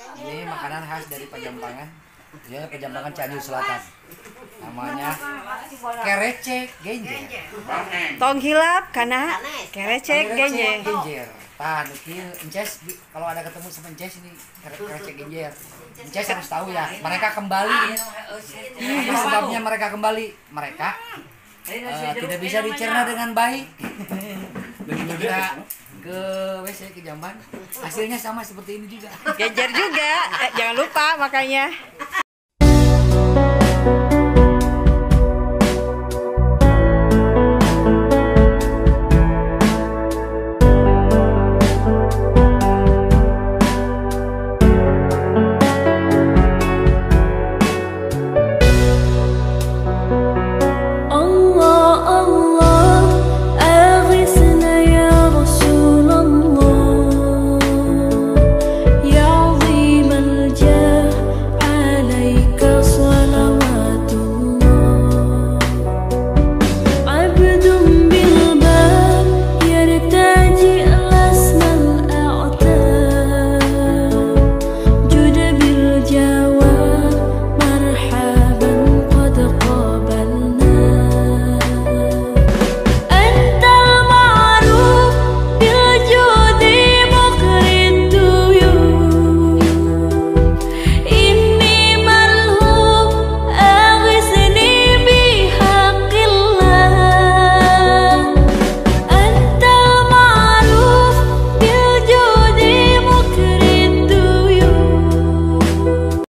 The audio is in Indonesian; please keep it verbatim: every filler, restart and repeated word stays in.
Ini makanan khas dari Pejambangan. Ya, Pejambangan Cianjur Selatan. Namanya kerecek genjer. Tong hilap karena kerecek genjer. Genjer. Tah, nukil ences kalau ada ketemu sama ences ini kerecek genjer. Ences harus tahu ya, mereka kembali. Apa sebabnya mereka kembali? Mereka uh, tidak bisa dicerna dengan baik. Begitu kita ke W C ke Jamban, hasilnya sama seperti ini juga. Genjer juga, eh, jangan lupa makanya.